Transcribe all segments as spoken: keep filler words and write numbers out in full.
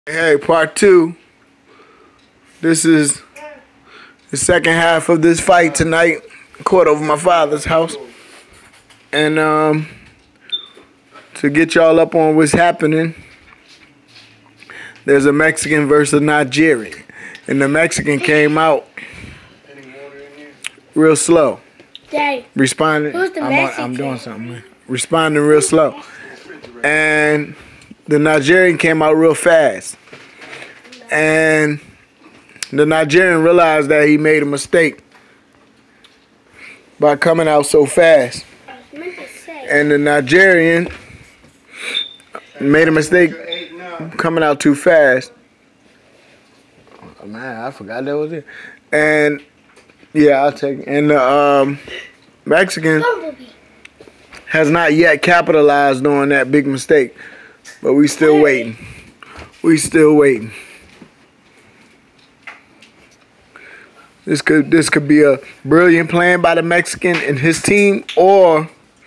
Hey, part two. This is the second half of this fight tonight. Court over my father's house. And um, to get y'all up on what's happening, there's a Mexican versus a Nigerian. And the Mexican came out real slow. Daddy. Responding. Who's the I'm, on, Mexican? I'm doing something, man. Responding real slow. And the Nigerian came out real fast. And the Nigerian realized that he made a mistake by coming out so fast. And the Nigerian made a mistake coming out too fast. Oh, man, I forgot that was it. And yeah, I'll take it. And the um, Mexican has not yet capitalized on that big mistake. But we still waiting. We still waiting. This could this could be a brilliant plan by the Mexican and his team, or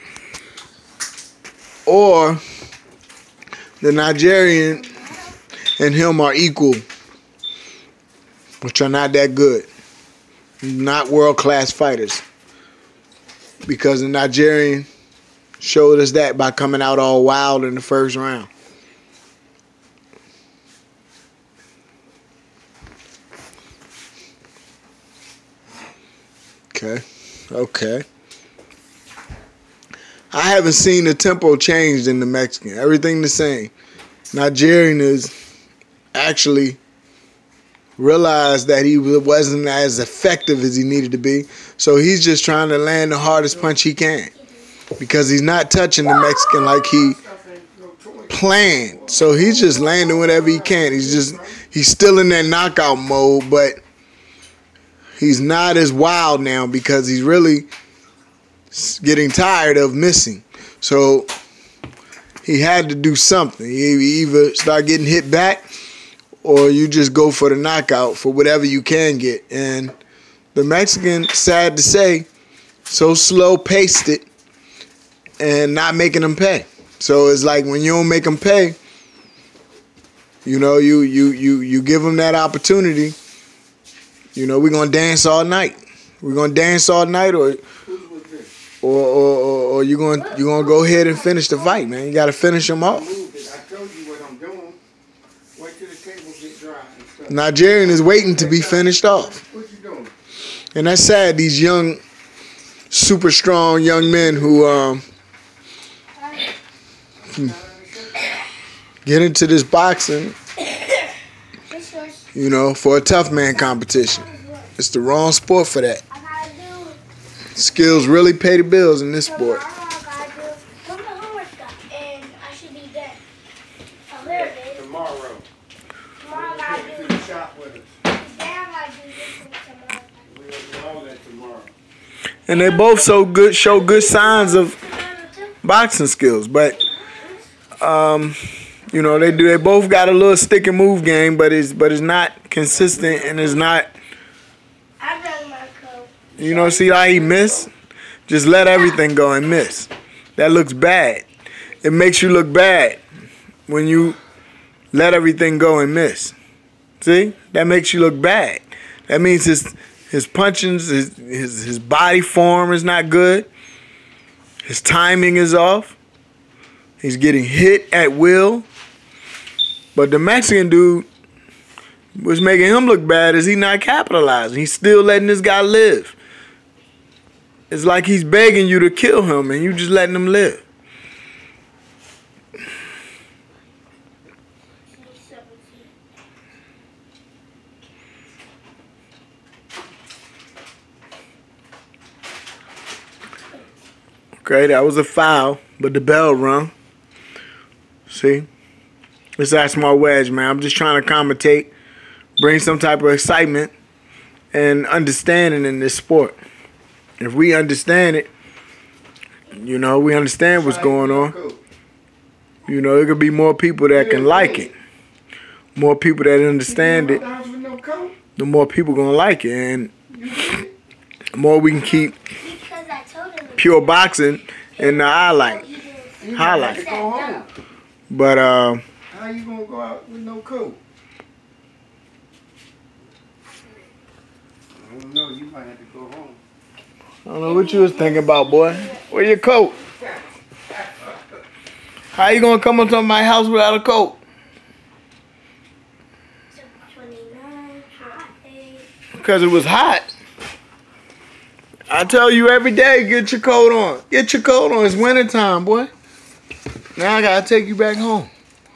or the Nigerian and him are equal, which are not that good. Not world-class fighters. Because the Nigerian showed us that by coming out all wild in the first round. Okay, okay. I haven't seen the tempo changed in the Mexican. Everything the same. Nigerian is actually realized that he wasn't as effective as he needed to be. So he's just trying to land the hardest punch he can. Because he's not touching the Mexican like he planned. So he's just landing whatever he can. He's just, he's still in that knockout mode, but he's not as wild now because he's really getting tired of missing. So he had to do something. He either start getting hit back or you just go for the knockout for whatever you can get. And the Mexican, sad to say, so slow-paced it and not making them pay. So it's like when you don't make them pay, you know, you, you, you, you give them that opportunity. You know, we're going to dance all night. We're going to dance all night, or or or, or, or you're going you're going to go ahead and finish the fight, man. You got to finish them off. I told you what I'm doing. Wait till the tables get dry and stuff. Nigerian is waiting to be finished off. What you doing? And that's sad, these young, super strong young men who um get into this boxing, you know, for a tough man competition. It's the wrong sport for that. Skills really pay the bills in this sport. Tomorrow. Tomorrow I gotta do the shop with us. We'll do all that tomorrow. And they both so good, show good signs of boxing skills, but um, you know, they do. They both got a little stick and move game, but it's but it's not consistent and it's not. You know, see how he missed? Just let everything go and miss. That looks bad. It makes you look bad when you let everything go and miss. See? That makes you look bad. That means his his punchings, his his his body form is not good. His timing is off. He's getting hit at will. But the Mexican dude, what's making him look bad is he not capitalizing. He's still letting this guy live. It's like he's begging you to kill him and you just letting him live. Okay, that was a foul, but the bell rung. See? It's that small wedge, man. I'm just trying to commentate, bring some type of excitement and understanding in this sport. If we understand it, you know, we understand what's going on. You know, there could be more people that can like it. More people that understand it, the more people gonna like it. And the more we can keep pure boxing in the highlight. Highlight. But uh How you gonna go out with no coat? don't know. You might have to go home. I don't know what you was thinking about, boy. Where your coat? How you gonna come up to my house without a coat? Because it was hot. I tell you every day, get your coat on. Get your coat on. It's winter time, boy. Now I gotta take you back home.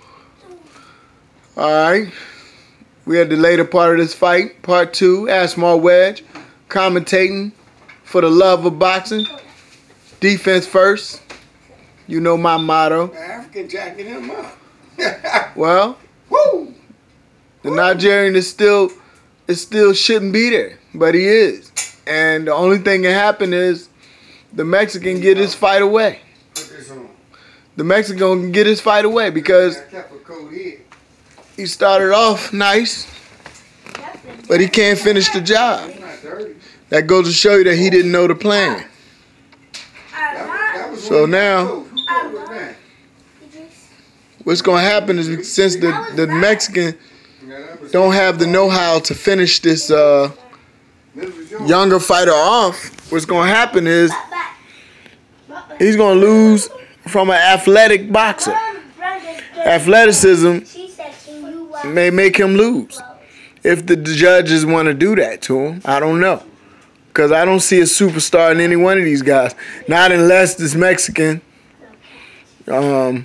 Alright. We had the later part of this fight. Part two. Asmar Wedge. Commentating for the love of boxing. Defense first. You know my motto. The African jacking him up. Well, Woo! the Nigerian is still, it still shouldn't be there, but he is. And the only thing that can happen is the Mexican get his fight away. Put this on. The Mexican can get his fight away because I kept a cold head. he started off nice, but he can't finish the job. It's not dirty. That goes to show you that he didn't know the plan. That, that was So one of the now- coats. Who coat was that? What's going to happen is since the, the Mexican Yeah, that was don't have the know-how to finish this uh, this was yours. younger fighter off, what's going to happen is he's going to lose from an athletic boxer. Athleticism may make him lose. If the judges want to do that to him, I don't know. Because I don't see a superstar in any one of these guys. Not unless this Mexican um,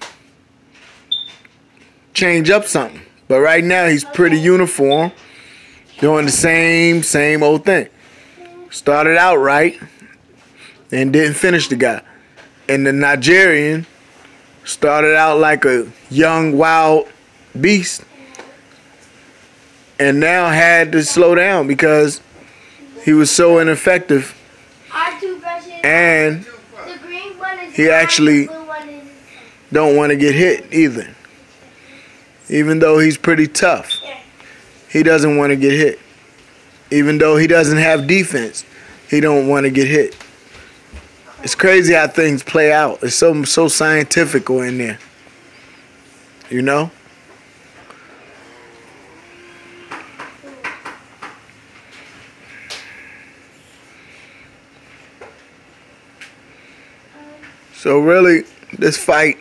change up something. But right now he's pretty uniform, doing the same, same old thing. Started out right and didn't finish the guy. And the Nigerian started out like a young, wild beast and now had to slow down because he was so ineffective. And he actually don't want to get hit either. Even though he's pretty tough, he doesn't want to get hit. Even though he doesn't have defense, he don't want to get hit. It's crazy how things play out. It's so so scientific in there. You know? So really, this fight,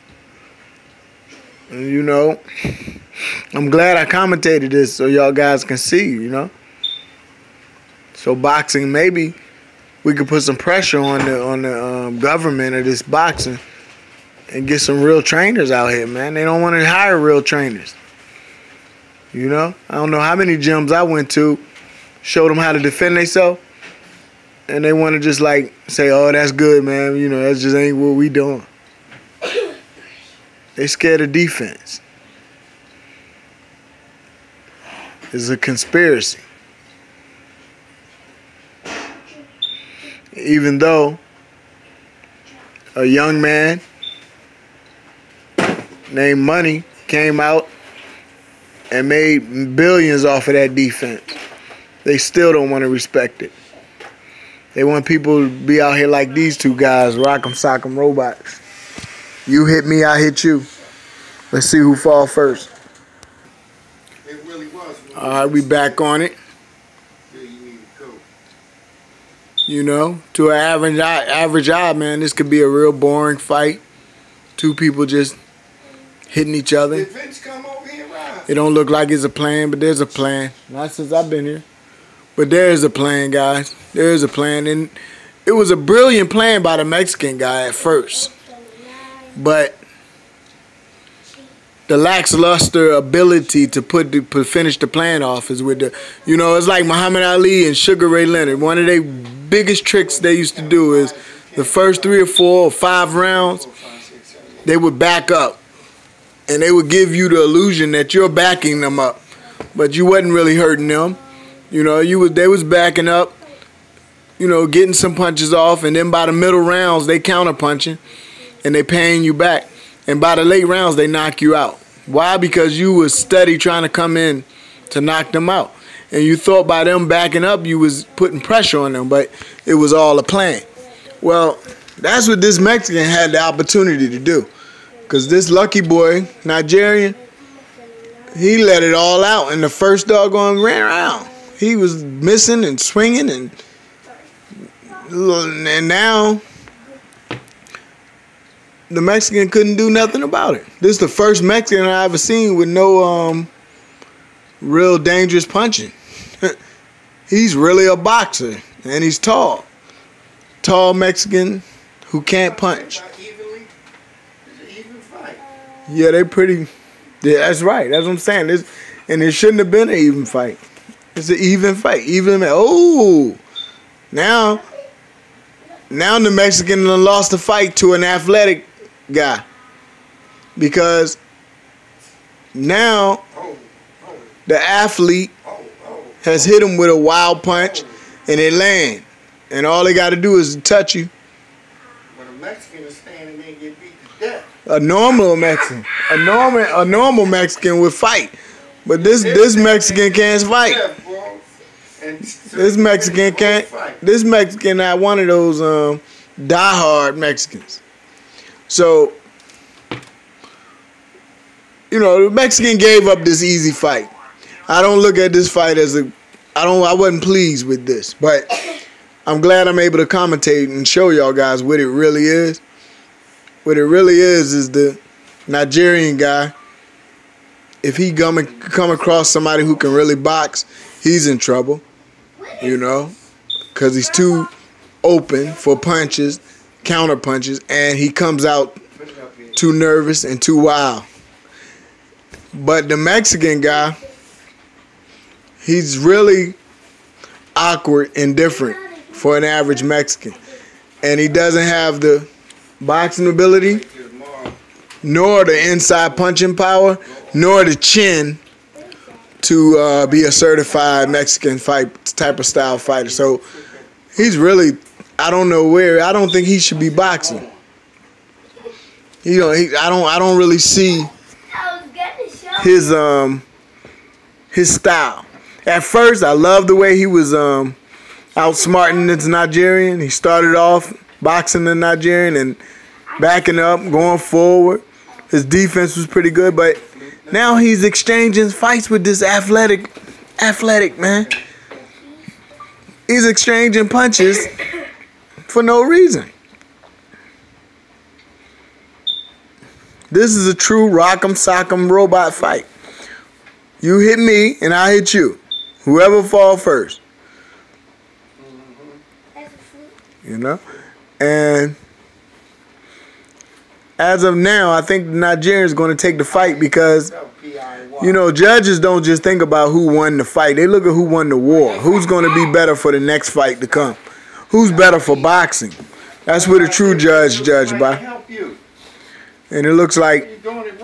you know, I'm glad I commentated this so y'all guys can see, you know. So boxing, maybe we could put some pressure on the on the um, government of this boxing and get some real trainers out here, man. They don't want to hire real trainers. You know, I don't know how many gyms I went to, showed them how to defend themselves, and they want to just like say, "Oh, that's good, man." You know, that just ain't what we doing. They scared of defense. It's a conspiracy. Even though a young man named Money came out and made billions off of that defense, they still don't want to respect it. They want people to be out here like these two guys, rock'em sock'em robots. You hit me, I hit you. Let's see who fall first. It really was. All right, we back on it. Yeah, you need to go. You know, to an average eye, average eye, man, this could be a real boring fight. Two people just hitting each other. Did Vince come over here, Ryan? It don't look like it's a plan, but there's a plan. Not since I've been here. But there is a plan, guys. There is a plan. And it was a brilliant plan by the Mexican guy at first. But the lackluster ability to put the, to finish the plan off is with the, you know, it's like Muhammad Ali and Sugar Ray Leonard. One of their biggest tricks they used to do is the first three or four or five rounds, they would back up. And they would give you the illusion that you're backing them up. But you wasn't really hurting them. You know, you was they was backing up, you know, getting some punches off. And then by the middle rounds, they counter punching. And they paying you back. And by the late rounds, they knock you out. Why? Because you was steady trying to come in to knock them out. And you thought by them backing up, you was putting pressure on them. But it was all a plan. Well, that's what this Mexican had the opportunity to do. Because this lucky boy, Nigerian, he let it all out in the first doggone round. He was missing and swinging, and and now the Mexican couldn't do nothing about it. This is the first Mexican I ever seen with no um, real dangerous punching. He's really a boxer, and he's tall. Tall Mexican who can't punch. Yeah, they pretty. Yeah, that's right. That's what I'm saying. This, and it shouldn't have been an even fight. It's an even fight. Even oh, now, now the Mexican lost the fight to an athletic guy because now the athlete has hit him with a wild punch and it land, and all they got to do is touch you. But a Mexican is standing there and get beat to death. A normal Mexican, a normal, a normal Mexican would fight, but this this Mexican can't fight. This Mexican can't. This Mexican not one of those um, diehard Mexicans. So, you know, the Mexican gave up this easy fight. I don't look at this fight as a. I don't. I wasn't pleased with this, but I'm glad I'm able to commentate and show y'all guys what it really is. What it really is is the Nigerian guy. If he come come across somebody who can really box, he's in trouble. You know, because he's too open for punches, counter punches, and he comes out too nervous and too wild. But the Mexican guy, he's really awkward and different for an average Mexican. And he doesn't have the boxing ability, nor the inside punching power, nor the chin to uh, be a certified Mexican fight type of style fighter. So he's really, I don't know where. I don't think he should be boxing. You know, he, I don't. I don't really see his um his style. At first, I loved the way he was um outsmarting this Nigerian. He started off boxing the Nigerian and backing up, going forward. His defense was pretty good, but now he's exchanging fights with this athletic, athletic man. He's exchanging punches for no reason. This is a true rock'em sock'em robot fight. You hit me and I hit you. Whoever fall first. You know? And as of now, I think the Nigerian is going to take the fight because, you know, judges don't just think about who won the fight. They look at who won the war. Who's going to be better for the next fight to come? Who's better for boxing? That's what a true judge judge by. And it looks like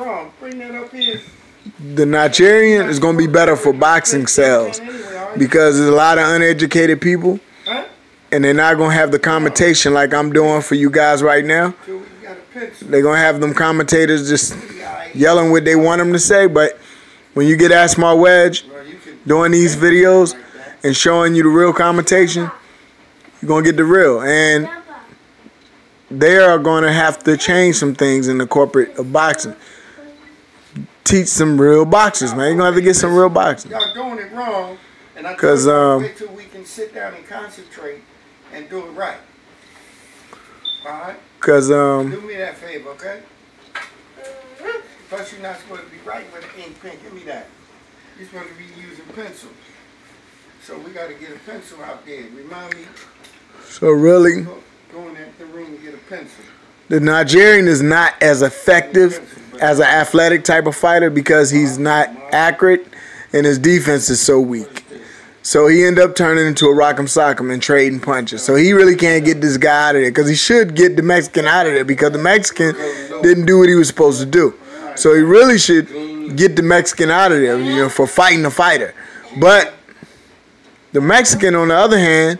the Nigerian is going to be better for boxing sales because there's a lot of uneducated people and they're not going to have the commentation like I'm doing for you guys right now. They're going to have them commentators just yelling what they want them to say, but when you get Asmar Wedge doing these videos and showing you the real commentation, you're going to get the real. And they are going to have to change some things in the corporate of boxing. Teach some real boxers, man. You're going to have to get some real boxing. Y'all doing it wrong, and I Cause, um, wait till we can sit down and concentrate and do it right. All right? Because, um... do me that favor, okay? Plus, you're not supposed to be writing with an ink pen. Give me that. You're supposed to be using pencil. So we got to get a pencil out there. Remind me. So really, Go, go in the room and get a pencil. The Nigerian is not as effective as an athletic type of fighter because he's not accurate and his defense is so weak. So he ended up turning into a rock'em sock'em and trading punches. So he really can't get this guy out of there because he should get the Mexican out of there because the Mexican didn't do what he was supposed to do. So he really should get the Mexican out of there, you know, for fighting the fighter. But the Mexican, on the other hand,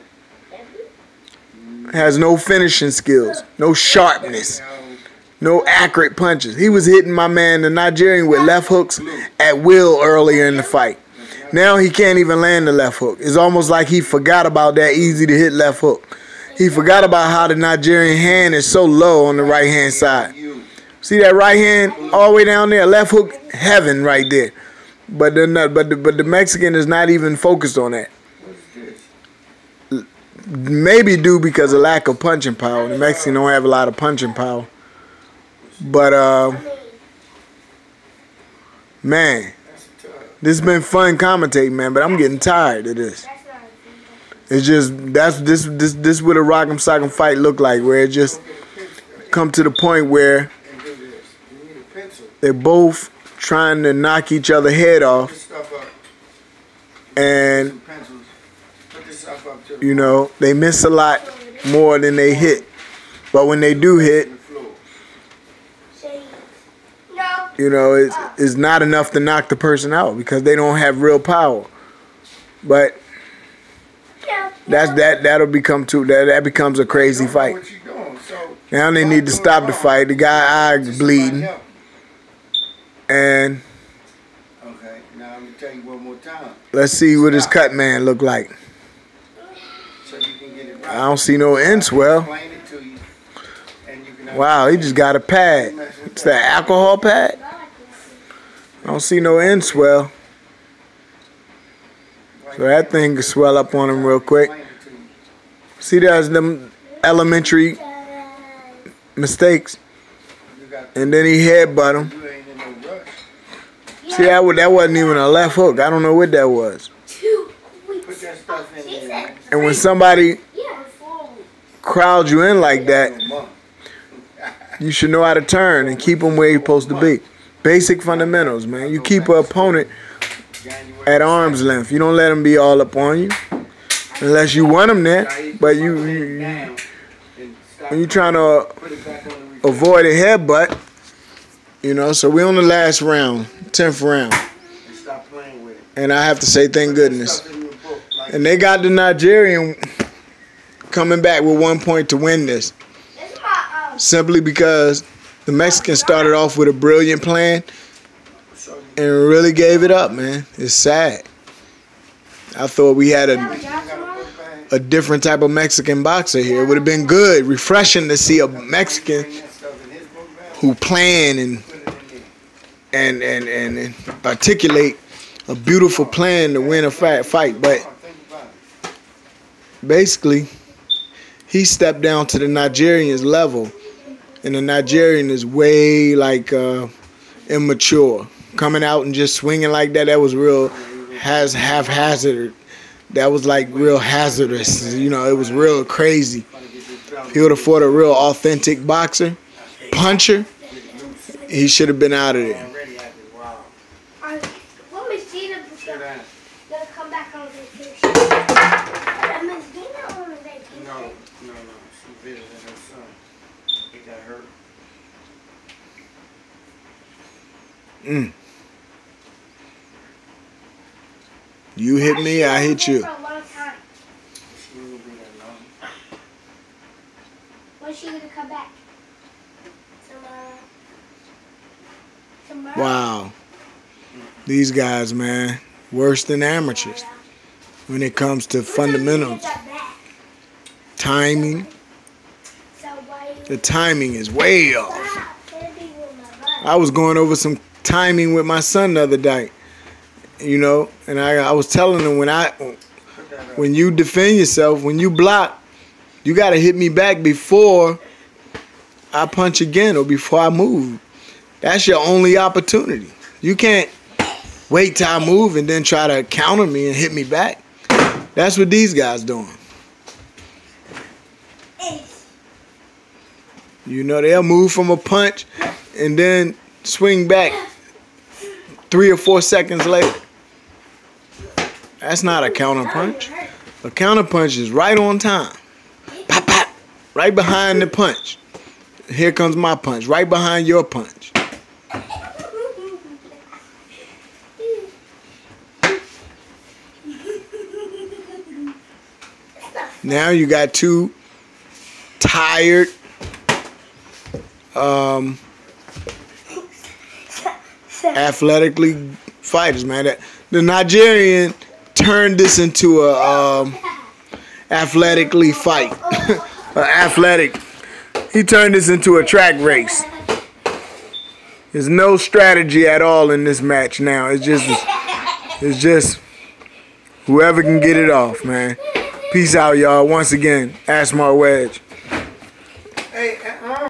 has no finishing skills, no sharpness, no accurate punches. He was hitting my man, the Nigerian, with left hooks at will earlier in the fight. Now he can't even land the left hook. It's almost like he forgot about that easy to hit left hook. He forgot about how the Nigerian hand is so low on the right hand side. See that right hand all the way down there, left hook heaven right there. But the but the, but the Mexican is not even focused on that. maybe due because of lack of punching power. The Mexican don't have a lot of punching power. But, uh, man, this has been fun commentating, man, but I'm getting tired of this. It's just, that's this this this what a Rock'em Sock'em fight look like, where it just come to the point where they're both trying to knock each other head off, and you know, they miss a lot more than they hit. But when they do hit, you know, it's, it's not enough to knock the person out because they don't have real power. But that's that that'll become too that that becomes a crazy fight. Now they need to stop the fight. The guy eye bleeding. And okay, now let me tell you one more time. Let's see what his cut man look like. So you can get it right. I don't see no end swell. Wow, he just got a pad. It's that alcohol pad. I don't see no end swell. So that thing can swell up on him real quick. See, there's them elementary mistakes. And then he headbutt him. See, that, that wasn't even a left hook. I don't know what that was. And when somebody crowds you in like that, you should know how to turn and keep them where you're supposed to be. Basic fundamentals, man. You keep an opponent at arm's length. You don't let them be all up on you. Unless you want them there. But you, you, you when you're trying to avoid a headbutt, you know, so we're on the last round, tenth round. And I have to say thank goodness. And they got the Nigerian coming back with one point to win this. Simply because the Mexican started off with a brilliant plan and really gave it up, man. It's sad. I thought we had a a different type of Mexican boxer here. It would have been good, refreshing to see a Mexican who plan and and and and, and articulate a beautiful plan to win a fight. But basically, he stepped down to the Nigerian's level, and the Nigerian is way like uh, immature. Coming out and just swinging like that, that was real has haphazard. That was like real hazardous. You know, it was real crazy. He would have fought a real authentic boxer, puncher. He should have been out of there. Mm. You hit me, I hit you. When's she gonna come back? Tomorrow. Tomorrow. Wow. These guys, man, worse than amateurs when it comes to fundamentals. Timing. The timing is way off. I was going over some timing with my son the other day, you know, and I, I was telling him when I, when you defend yourself, when you block, you got to hit me back before I punch again or before I move. That's your only opportunity. You can't wait till I move and then try to counter me and hit me back. That's what these guys doing. You know, they'll move from a punch and then swing back three or four seconds later. That's not a counter punch. A counter punch is right on time. Pop, pop, right behind the punch. Here comes my punch, right behind your punch. Now you got two tired, um, athletically fighters, man. The Nigerian turned this into a um, athletically fight. uh, athletic. He turned this into a track race. There's no strategy at all in this match now. It's just, it's just whoever can get it off, man. Peace out, y'all. Once again, Asmar Wedge. Hey, uh,